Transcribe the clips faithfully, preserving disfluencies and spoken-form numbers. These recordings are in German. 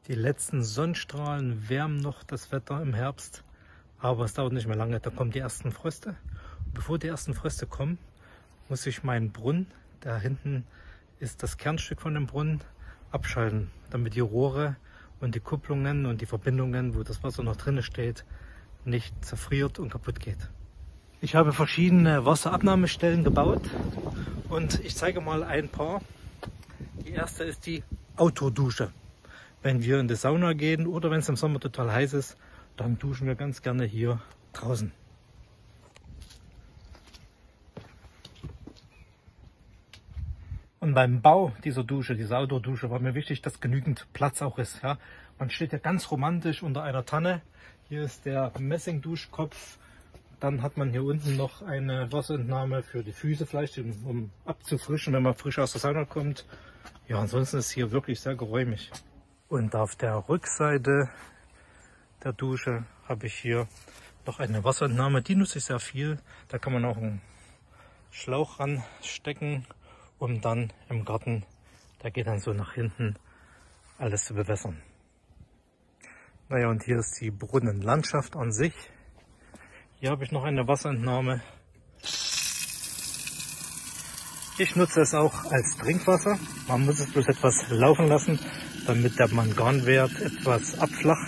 Die letzten Sonnenstrahlen wärmen noch das Wetter im Herbst, aber es dauert nicht mehr lange, da kommen die ersten Fröste. Und bevor die ersten Fröste kommen, muss ich meinen Brunnen, da hinten ist das Kernstück von dem Brunnen, abschalten, damit die Rohre und die Kupplungen und die Verbindungen, wo das Wasser noch drin steht, nicht zerfriert und kaputt geht. Ich habe verschiedene Wasserabnahmestellen gebaut und ich zeige mal ein paar. Die erste ist die Outdoor-Dusche. Wenn wir in die Sauna gehen oder wenn es im Sommer total heiß ist, dann duschen wir ganz gerne hier draußen. Und beim Bau dieser Dusche, dieser Outdoor-Dusche, war mir wichtig, dass genügend Platz auch ist. Ja? Man steht ja ganz romantisch unter einer Tanne. Hier ist der Messingduschkopf. Dann hat man hier unten noch eine Wasserentnahme für die Füße vielleicht, um abzufrischen, wenn man frisch aus der Sauna kommt. Ja, ansonsten ist hier wirklich sehr geräumig. Und auf der Rückseite der Dusche habe ich hier noch eine Wasserentnahme. Die nutze ich sehr viel. Da kann man auch einen Schlauch ranstecken, um dann im Garten, der geht dann so nach hinten, alles zu bewässern. Naja, und hier ist die Brunnenlandschaft an sich. Hier habe ich noch eine Wasserentnahme. Ich nutze es auch als Trinkwasser. Man muss es bloß etwas laufen lassen, damit der Manganwert etwas abflacht.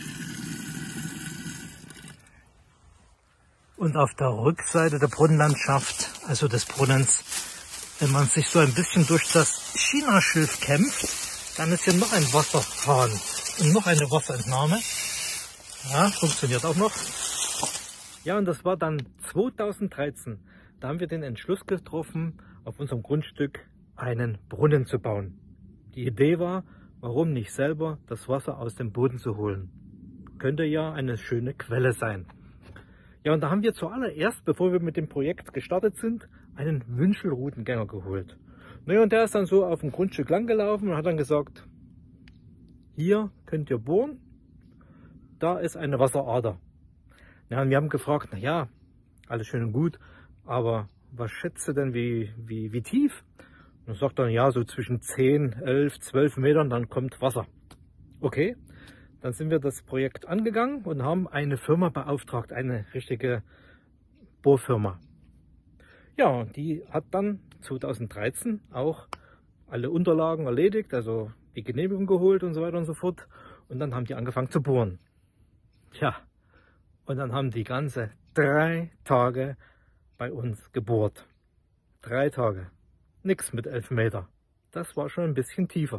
Und auf der Rückseite der Brunnenlandschaft, also des Brunnens, wenn man sich so ein bisschen durch das Chinaschilf kämpft, dann ist hier noch ein Wasserhahn und noch eine Wasserentnahme. Ja, funktioniert auch noch. Ja, und das war dann zweitausenddreizehn. Da haben wir den Entschluss getroffen, auf unserem Grundstück einen Brunnen zu bauen. Die Idee war, warum nicht selber das Wasser aus dem Boden zu holen? Könnte ja eine schöne Quelle sein. Ja, und da haben wir zuallererst, bevor wir mit dem Projekt gestartet sind, einen Wünschelrudengänger geholt. Naja, und der ist dann so auf dem Grundstück lang gelaufen und hat dann gesagt, hier könnt ihr bohren, da ist eine Wasserader. Ja, und wir haben gefragt, na ja, alles schön und gut, aber was schätzt du denn, wie, wie, wie tief? Und er sagt dann, ja, so zwischen zehn, elf, zwölf Metern, dann kommt Wasser. Okay, dann sind wir das Projekt angegangen und haben eine Firma beauftragt, eine richtige Bohrfirma. Ja, die hat dann zweitausenddreizehn auch alle Unterlagen erledigt, also die Genehmigung geholt und so weiter und so fort. Und dann haben die angefangen zu bohren. Tja, und dann haben die ganze drei Tage bei uns gebohrt. Drei Tage. Nix mit elf Meter. Das war schon ein bisschen tiefer.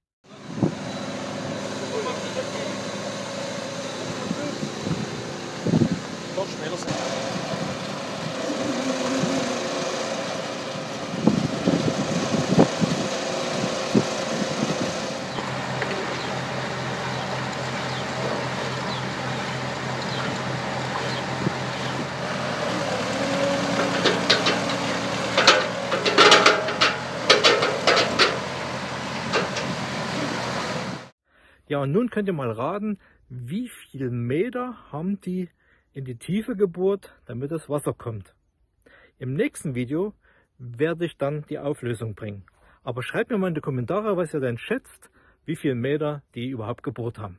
Ja, und nun könnt ihr mal raten, wie viel Meter haben die in die Tiefe gebohrt, damit das Wasser kommt. Im nächsten Video werde ich dann die Auflösung bringen. Aber schreibt mir mal in die Kommentare, was ihr denn schätzt, wie viel Meter die überhaupt gebohrt haben.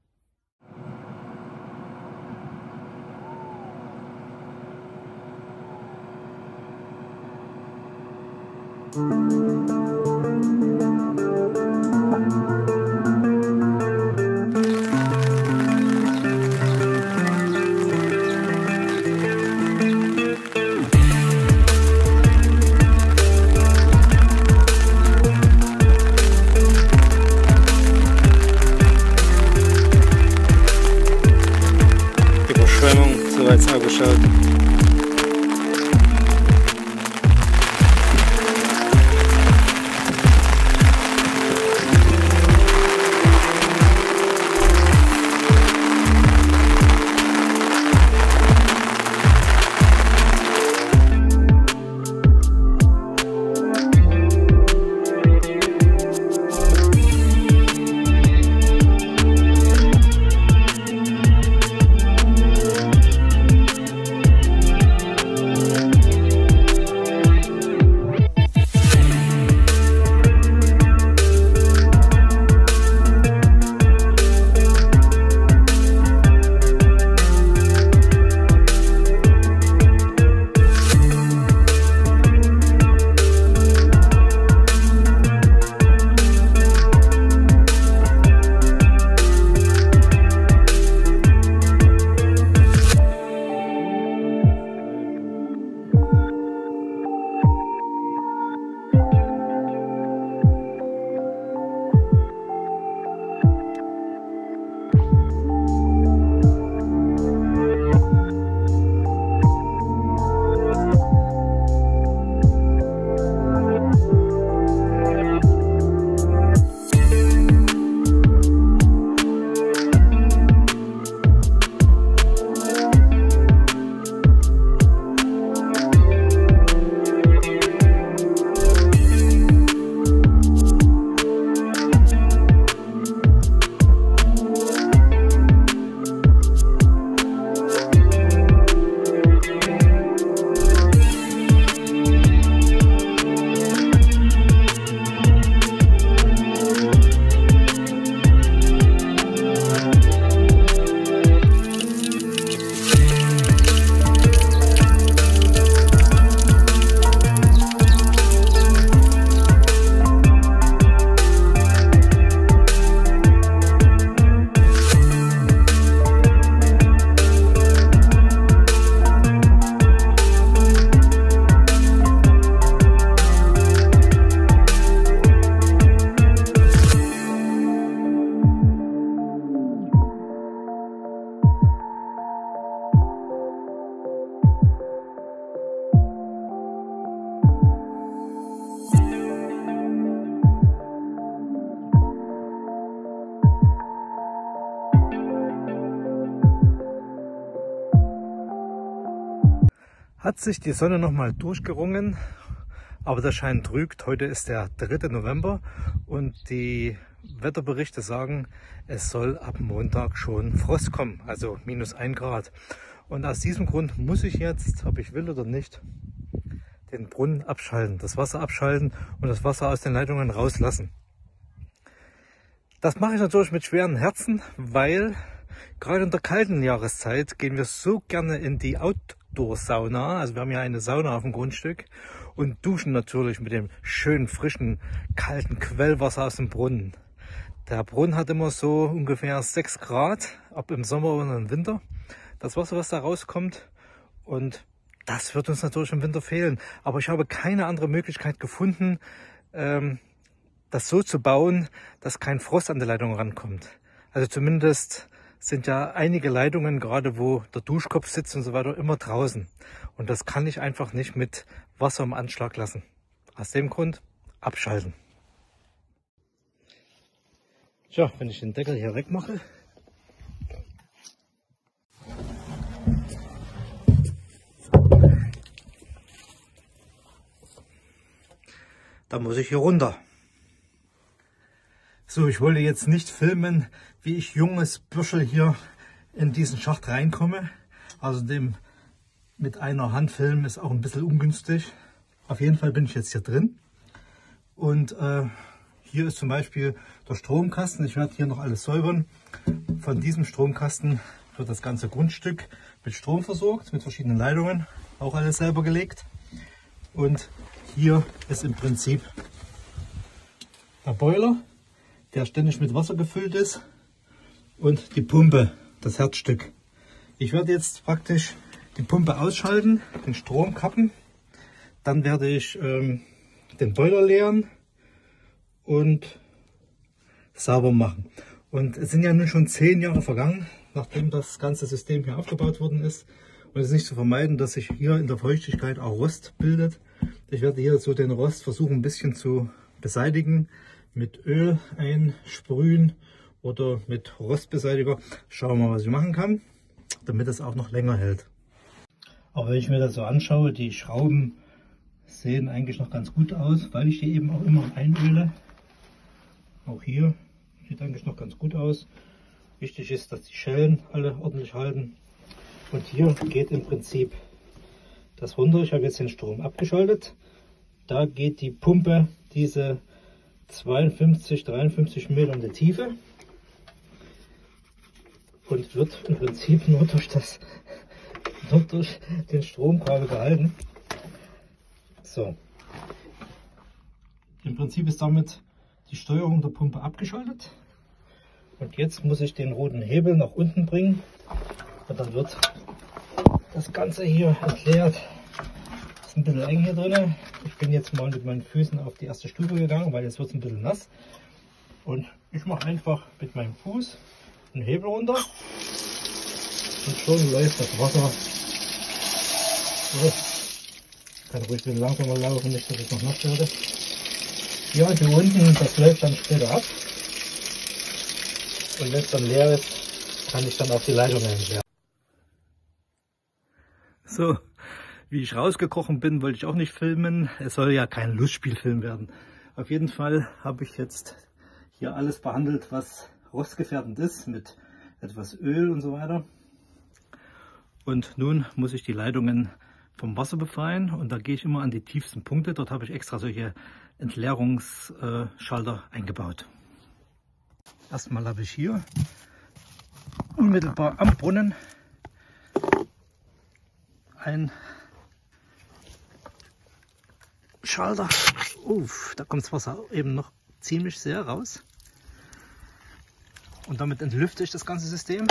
Bereits angeschaut. Hat sich die Sonne noch mal durchgerungen, aber der Schein trügt. Heute ist der dritte November und die Wetterberichte sagen, es soll ab Montag schon Frost kommen, also minus ein Grad. Und aus diesem Grund muss ich jetzt, ob ich will oder nicht, den Brunnen abschalten, das Wasser abschalten und das Wasser aus den Leitungen rauslassen. Das mache ich natürlich mit schweren Herzen, weil gerade in der kalten Jahreszeit gehen wir so gerne in die Outdoor-Sauna. Also wir haben ja eine Sauna auf dem Grundstück und duschen natürlich mit dem schönen, frischen, kalten Quellwasser aus dem Brunnen. Der Brunnen hat immer so ungefähr sechs Grad, ob im Sommer oder im Winter. Das Wasser, was da rauskommt, und das wird uns natürlich im Winter fehlen. Aber ich habe keine andere Möglichkeit gefunden, ähm, das so zu bauen, dass kein Frost an der Leitung rankommt. Also zumindest sind ja einige Leitungen, gerade wo der Duschkopf sitzt und so weiter, immer draußen. Und das kann ich einfach nicht mit Wasser im Anschlag lassen. Aus dem Grund abschalten. Tja, wenn ich den Deckel hier wegmache, dann muss ich hier runter. So, ich wollte jetzt nicht filmen, wie ich junges Bürschel hier in diesen Schacht reinkomme. Außerdem mit einer Hand filmen ist auch ein bisschen ungünstig. Auf jeden Fall bin ich jetzt hier drin. Und äh, hier ist zum Beispiel der Stromkasten. Ich werde hier noch alles säubern. Von diesem Stromkasten wird das ganze Grundstück mit Strom versorgt, mit verschiedenen Leitungen. Auch alles selber gelegt. Und hier ist im Prinzip der Boiler, der ständig mit Wasser gefüllt ist, und die Pumpe, das Herzstück. Ich werde jetzt praktisch die Pumpe ausschalten, den Strom kappen, dann werde ich ähm, den Boiler leeren und sauber machen. Und es sind ja nun schon zehn Jahre vergangen, nachdem das ganze System hier aufgebaut worden ist. Und es ist nicht zu vermeiden, dass sich hier in der Feuchtigkeit auch Rost bildet. Ich werde hier so den Rost versuchen ein bisschen zu beseitigen, mit Öl einsprühen oder mit Rostbeseitiger. Schauen wir mal, was ich machen kann, damit es auch noch länger hält. Aber wenn ich mir das so anschaue, die Schrauben sehen eigentlich noch ganz gut aus, weil ich die eben auch immer einöle. Auch hier sieht eigentlich noch ganz gut aus. Wichtig ist, dass die Schellen alle ordentlich halten. Und hier geht im Prinzip das runter. Ich habe jetzt den Strom abgeschaltet. Da geht die Pumpe diese zweiundfünfzig, dreiundfünfzig Meter in die Tiefe und wird im Prinzip nur durch, das, nur durch den Stromkabel gehalten. So. Im Prinzip ist damit die Steuerung der Pumpe abgeschaltet. Und jetzt muss ich den roten Hebel nach unten bringen und dann wird das Ganze hier entleert. Ist ein bisschen eng hier drin. Ich bin jetzt mal mit meinen Füßen auf die erste Stufe gegangen, weil jetzt wird es ein bisschen nass. Und ich mache einfach mit meinem Fuß den Hebel runter und schon läuft das Wasser. So. Kann ruhig ein bisschen langsamer laufen, nicht dass ich noch nass werde. Ja, und hier unten, das läuft dann später ab. Und wenn es dann leer ist, kann ich dann auch die Leitung entleeren. So, wie ich rausgekrochen bin, wollte ich auch nicht filmen. Es soll ja kein Lustspielfilm werden. Auf jeden Fall habe ich jetzt hier alles behandelt, was rostgefährdend ist, mit etwas Öl und so weiter. Und nun muss ich die Leitungen vom Wasser befreien und da gehe ich immer an die tiefsten Punkte. Dort habe ich extra solche Entleerungsschalter eingebaut. Erstmal habe ich hier unmittelbar am Brunnen ein Schalter. Uff, da kommt das Wasser eben noch ziemlich sehr raus. Und damit entlüfte ich das ganze System.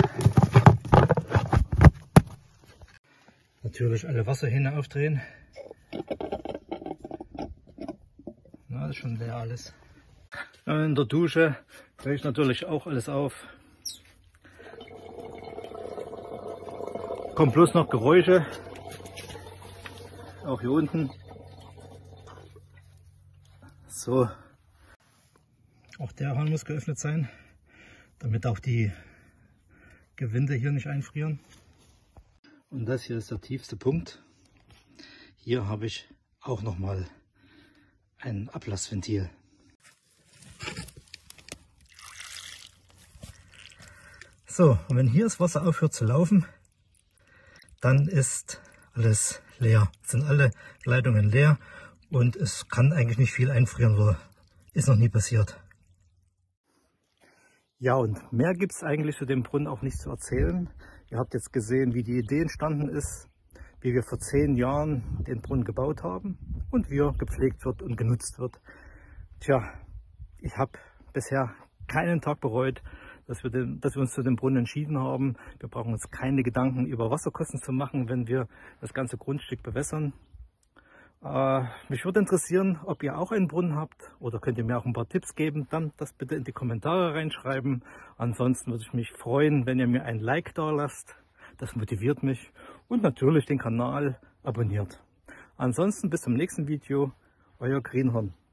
Natürlich alle Wasserhähne aufdrehen. Na, das ist schon leer alles. In der Dusche drehe ich natürlich auch alles auf. Kommt bloß noch Geräusche. Auch hier unten. So. Auch der Hahn muss geöffnet sein, damit auch die Gewinde hier nicht einfrieren. Und das hier ist der tiefste Punkt. hier habe ich auch noch mal ein Ablassventil. So, und wenn hier das Wasser aufhört zu laufen, dann ist alles leer. Es sind alle Leitungen leer und es kann eigentlich nicht viel einfrieren, so ist noch nie passiert. Ja, und mehr gibt es eigentlich zu dem Brunnen auch nicht zu erzählen. Ihr habt jetzt gesehen, wie die Idee entstanden ist, wie wir vor zehn Jahren den Brunnen gebaut haben und wie er gepflegt wird und genutzt wird. Tja, ich habe bisher keinen Tag bereut, dass wir, den, dass wir uns zu dem Brunnen entschieden haben. Wir brauchen uns keine Gedanken über Wasserkosten zu machen, wenn wir das ganze Grundstück bewässern. Äh, mich würde interessieren, ob ihr auch einen Brunnen habt oder könnt ihr mir auch ein paar Tipps geben, dann das bitte in die Kommentare reinschreiben. Ansonsten würde ich mich freuen, wenn ihr mir ein Like da lasst. Das motiviert mich und natürlich den Kanal abonniert. Ansonsten bis zum nächsten Video, euer Greenhorn.